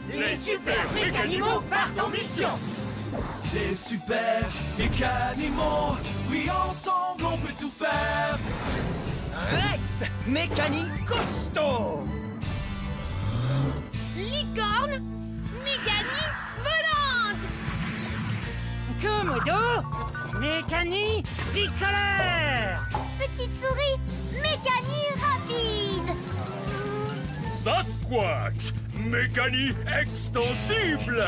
Les super mécanimaux partent en mission. Les super mécanimaux, oui ensemble on peut tout faire. Rex, mécanique costaud. Licorne, mécanique volante. Komodo, mécanique bricoleur. Petite souris, mécanique rapide. Sasquatch, mécanique extensible.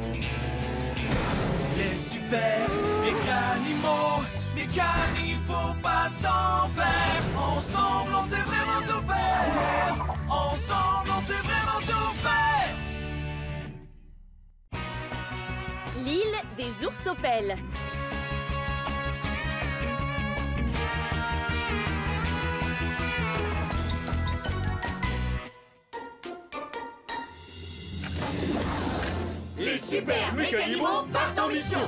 Les super mécanimaux, mécanique faut pas s'en faire. Ensemble on sait vraiment tout faire. Ensemble on sait vraiment tout faire. L'île des oursopelles. Les super mécanimaux partent en mission.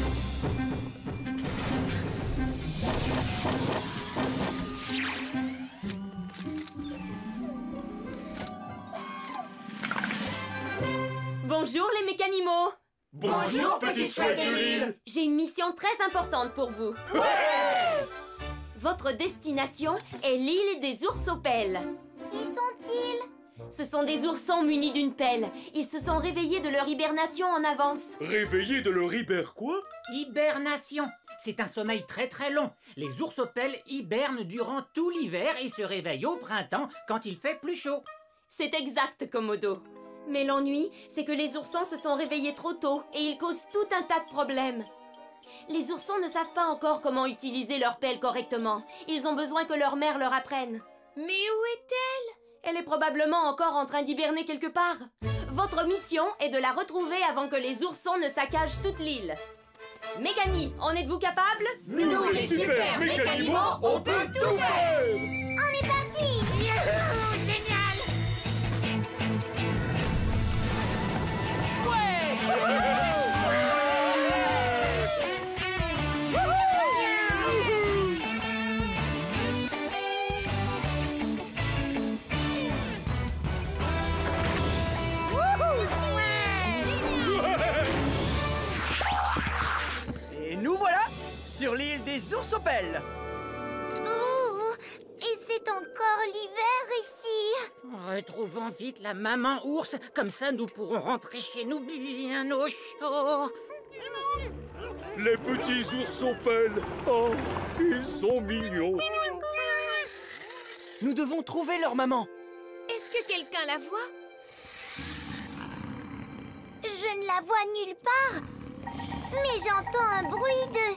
Bonjour les mécanimaux. Bonjour, petite chouette de l'île. J'ai une mission très importante pour vous. Votre destination est l'île des oursopelles. Qui sont-ils? Ce sont des oursons munis d'une pelle. Ils se sont réveillés de leur hibernation en avance. Réveillés de leur quoi? Hibernation. C'est un sommeil très très long. Les oursopelles hibernent durant tout l'hiver et se réveillent au printemps quand il fait plus chaud. C'est exact, Komodo. Mais l'ennui, c'est que les oursons se sont réveillés trop tôt et ils causent tout un tas de problèmes. Les oursons ne savent pas encore comment utiliser leur pelle correctement. Ils ont besoin que leur mère leur apprenne. Mais où est-elle? Elle est probablement encore en train d'hiberner quelque part. Votre mission est de la retrouver avant que les oursons ne saccagent toute l'île. Méganie, en êtes-vous capable? Nous, les super mécanimaux, on peut tout faire. On est parti! Génial! Et nous voilà sur l'île des oursopelles. Oh, et c'est encore l'hiver ici. Retrouvons vite la maman ours, comme ça nous pourrons rentrer chez nous bien au chaud. Les petits oursopelles. Oh, ils sont mignons. Nous devons trouver leur maman. Est-ce que quelqu'un la voit? Je ne la vois nulle part. Mais j'entends un bruit de...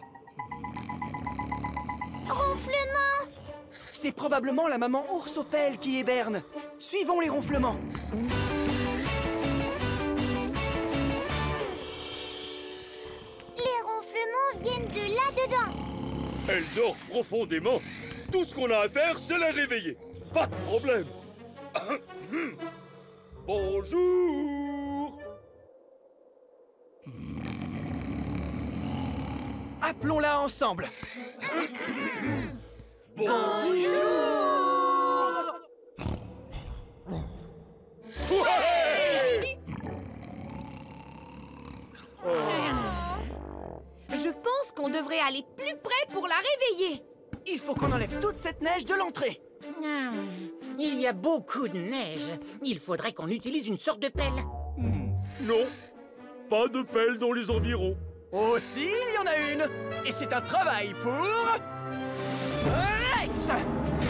ronflement. C'est probablement la maman oursopelle qui hiberne. Suivons les ronflements. Les ronflements viennent de là-dedans. Elle dort profondément. Tout ce qu'on a à faire, c'est la réveiller. Pas de problème. Bonjour. Appelons-la ensemble. Je pense qu'on devrait aller plus près pour la réveiller. Il faut qu'on enlève toute cette neige de l'entrée. Il y a beaucoup de neige. Il faudrait qu'on utilise une sorte de pelle. Non, pas de pelle dans les environs. Aussi, il y en a une. Et c'est un travail pour... Rex!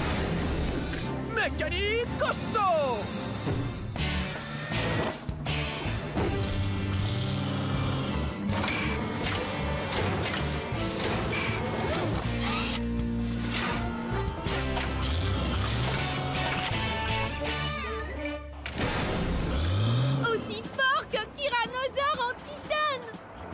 Mécanique costaud! Aussi fort qu'un tyrannosaure en titane.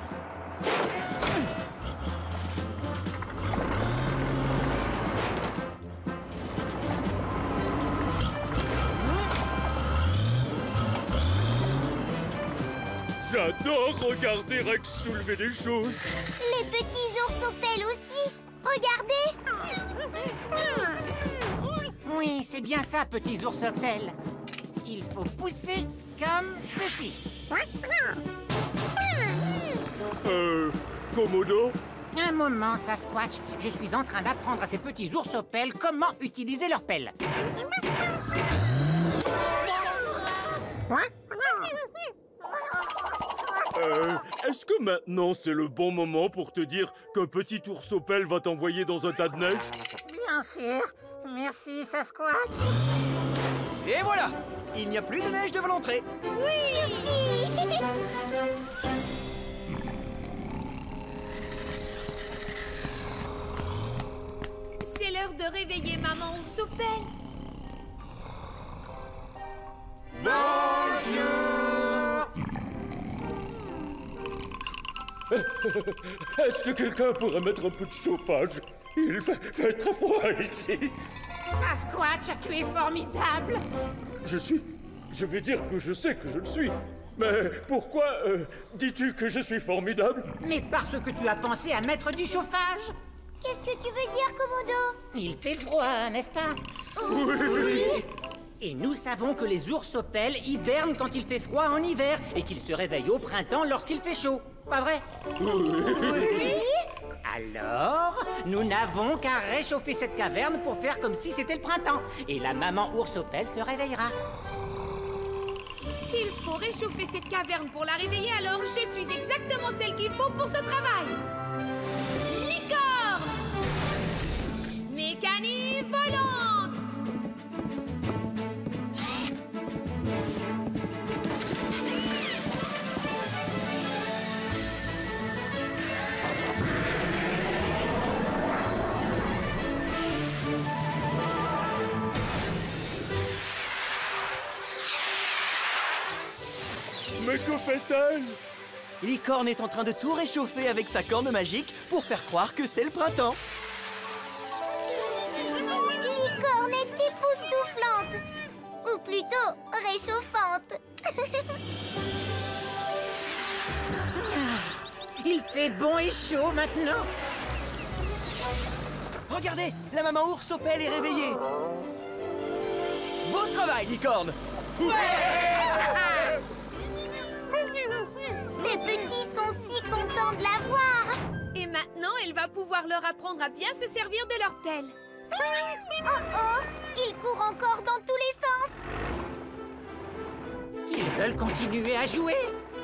J'adore regarder Rex soulever des choses. Les petits oursopelles aussi. Regardez. Oui, c'est bien ça, petits oursopelles. Il faut pousser comme ceci. Komodo? Un moment, Sasquatch. Je suis en train d'apprendre à ces petits ours aux pelles comment utiliser leurs pelles. Est-ce que maintenant c'est le bon moment pour te dire qu'un petit ours aux pelles va t'envoyer dans un tas de neige? Bien sûr. Merci, Sasquatch. Et voilà! Il n'y a plus de neige devant l'entrée. C'est l'heure de réveiller maman ours aux pelles. Est-ce que quelqu'un pourrait mettre un peu de chauffage? Il fait très froid ici. Sasquatch, tu es formidable. Je vais dire que je sais que je le suis. Mais pourquoi dis-tu que je suis formidable? Mais parce que tu as pensé à mettre du chauffage. Qu'est-ce que tu veux dire, Komodo? Il fait froid, n'est-ce pas? Oui. Et nous savons que les ours aux pelles hibernent quand il fait froid en hiver et qu'ils se réveillent au printemps lorsqu'il fait chaud. Pas vrai? Oui. Alors, nous n'avons qu'à réchauffer cette caverne pour faire comme si c'était le printemps. Et la maman ours aux pelles se réveillera. S'il faut réchauffer cette caverne pour la réveiller, alors je suis exactement celle qu'il faut pour ce travail. Licorne! Mécanique volante! Mais que fait-elle? Licorne est en train de tout réchauffer avec sa corne magique pour faire croire que c'est le printemps. Licorne est époustouflante. Ou plutôt, réchauffante. Il fait bon et chaud maintenant. Regardez, la maman ours aux pelles est réveillée. Beau travail, Licorne. Ces petits sont si contents de la voir. Et maintenant, elle va pouvoir leur apprendre à bien se servir de leur pelle. Oh, ils courent encore dans tous les sens. Ils veulent continuer à jouer.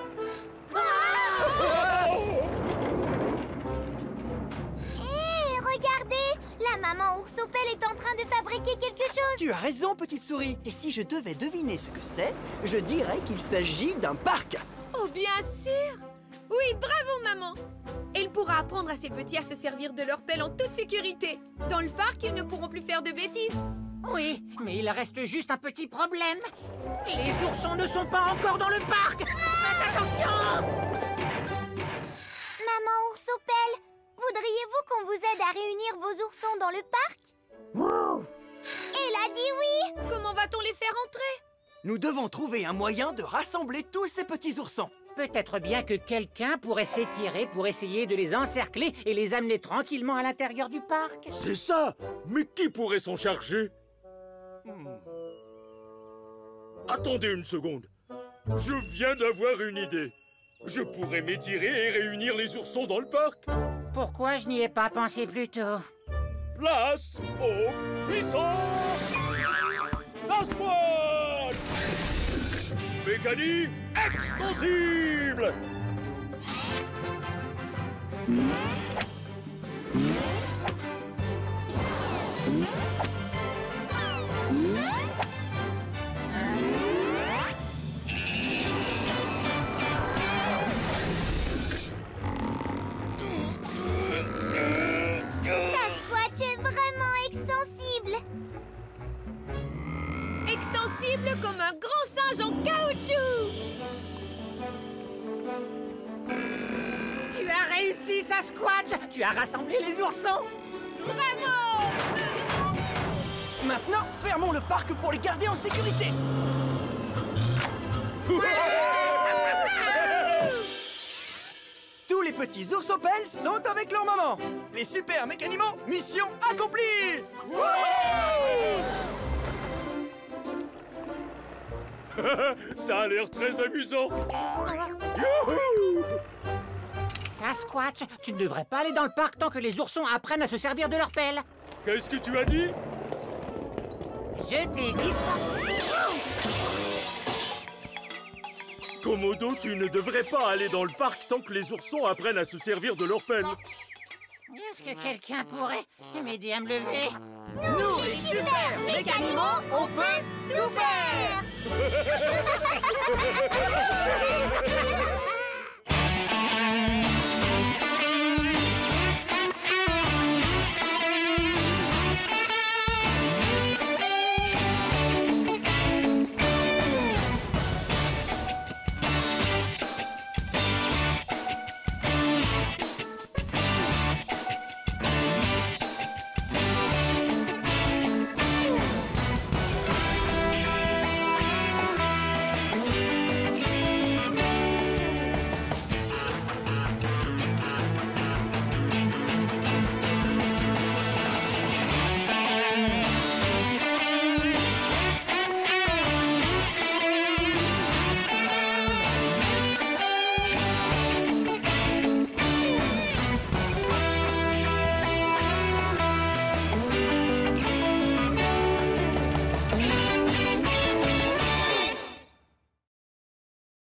Hé, regardez, la maman ours aux pelles est en train de fabriquer quelque chose. Tu as raison, petite souris. Et si je devais deviner ce que c'est, je dirais qu'il s'agit d'un parc. Oh, bien sûr! Oui, bravo, maman! Elle pourra apprendre à ses petits à se servir de leur pelle en toute sécurité. Dans le parc, ils ne pourront plus faire de bêtises. Oui, mais il reste juste un petit problème. Les oursons ne sont pas encore dans le parc. Faites attention! Maman ours aux pelles, voudriez-vous qu'on vous aide à réunir vos oursons dans le parc? Elle a dit oui. Comment va-t-on les faire entrer? Nous devons trouver un moyen de rassembler tous ces petits oursons. Peut-être bien que quelqu'un pourrait s'étirer pour essayer de les encercler et les amener tranquillement à l'intérieur du parc. C'est ça! Mais qui pourrait s'en charger? Attendez une seconde. Je viens d'avoir une idée. Je pourrais m'étirer et réunir les oursons dans le parc. Pourquoi je n'y ai pas pensé plus tôt? Place aux puissants! Sasquatch! Mécanique extensible! Sasquatch est vraiment extensible. Extensible comme un grand singe en caoutchouc! Tu as réussi, Sasquatch! Tu as rassemblé les oursons! Bravo! Maintenant, fermons le parc pour les garder en sécurité. Tous les petits ours aux pelles sont avec leur maman. Les super mécanimaux, mission accomplie. Ça a l'air très amusant. Youhou! Sasquatch, tu ne devrais pas aller dans le parc tant que les oursons apprennent à se servir de leur pelle. Qu'est-ce que tu as dit? Je t'ai dit... Komodo, tu ne devrais pas aller dans le parc tant que les oursons apprennent à se servir de leur pelle. Est-ce que quelqu'un pourrait m'aider à me lever? Nous, les super mécanimaux, on peut tout faire.